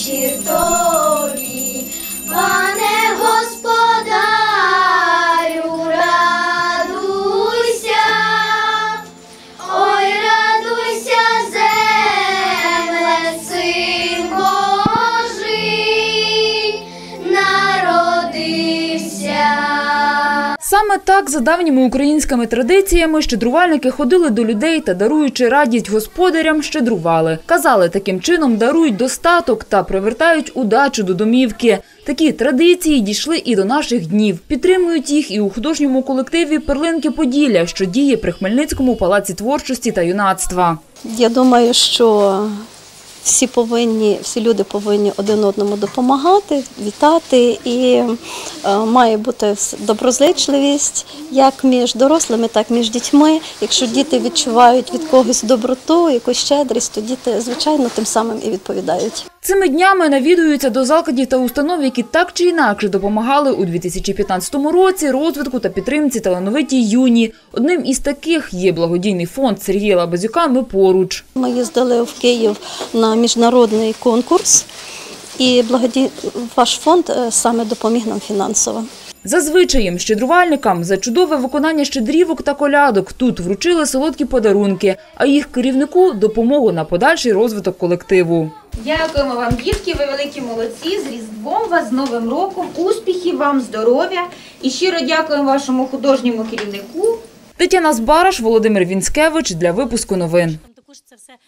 вечір тобі, пане господарю, радуйся, ой, радуйся, земле, син Божий народився. Саме так, за давніми українськими традиціями, щедрувальники ходили до людей та, даруючи радість господарям, щедрували. Казали, таким чином дарують достаток та привертають удачу до домівки. Такі традиції дійшли і до наших днів. Підтримують їх і у художньому колективі «Перлинки Поділля», що діє при Хмельницькому палаці творчості та юнацтва. Я думаю, що всі люди повинні один одному допомагати, вітати, і має бути доброзичливість як між дорослими, так і між дітьми. Якщо діти відчувають від когось доброту, якусь щедрість, то діти, звичайно, тим самим і відповідають. Цими днями навідуються до закладів та установ, які так чи інакше допомагали у 2015 році розвитку та підтримці талановитій юні. Одним із таких є благодійний фонд Сергія Лабазюка «Ми поруч». Ми їздили в Київ на міжнародний конкурс, і ваш фонд саме допоміг нам фінансово. За звичаєм щедрувальникам за чудове виконання щедрівок та колядок тут вручили солодкі подарунки, а їх керівнику – допомогу на подальший розвиток колективу. Дякуємо вам, дітки, ви великі молодці, з Різдвом вас, з Новим роком, успіхів вам, здоров'я і щиро дякуємо вашому художньому керівнику. Тетяна Збараш, Володимир Вінськевич для випуску новин.